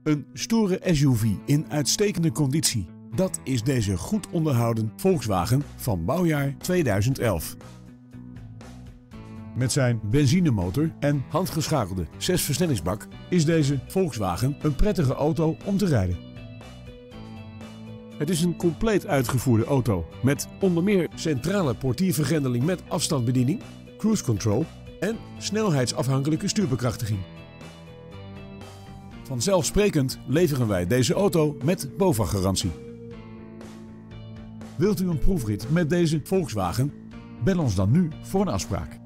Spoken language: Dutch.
Een stoere SUV in uitstekende conditie. Dat is deze goed onderhouden Volkswagen van bouwjaar 2011. Met zijn benzinemotor en handgeschakelde 6-versnellingsbak is deze Volkswagen een prettige auto om te rijden. Het is een compleet uitgevoerde auto met onder meer centrale portiervergrendeling met afstandsbediening, cruise control en snelheidsafhankelijke stuurbekrachtiging. Vanzelfsprekend leveren wij deze auto met BOVAG-garantie. Wilt u een proefrit met deze Volkswagen? Bel ons dan nu voor een afspraak.